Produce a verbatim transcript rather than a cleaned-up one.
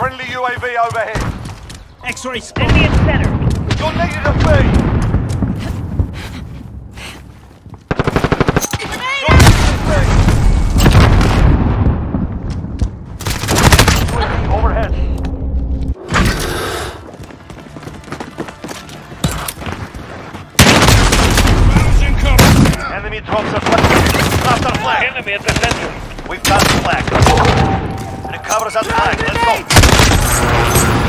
Friendly U A V overhead. X-ray spot. Indian center. You're negative B. Overhead. Enemy drops a flag. After flag. Enemy at the center. We've got the flag. Recover that flag. Let's go.